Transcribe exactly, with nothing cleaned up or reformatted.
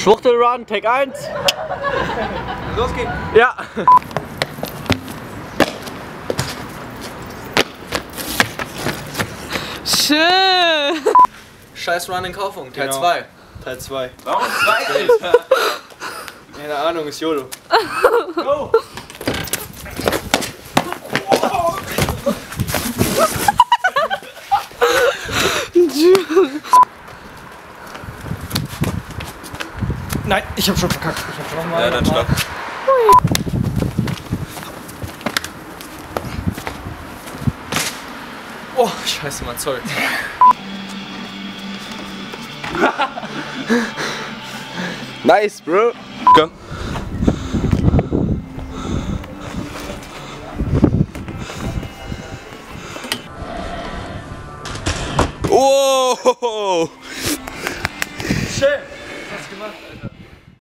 Schwuchtelrun, Take eins. Los geht's. Ja. Schön. Scheiß Run in Kaufung, Teil Genau. zwei. Teil zwei. Warum zwei? Keine Ahnung, ist YOLO. Go! Nein, ich hab schon verkackt. Ich hab schon nochmal. Ja, dann stopp. Oh, scheiße, Mann, sorry. Nice, bro. Go. Oh! Schön. Was hast du gemacht, Alter?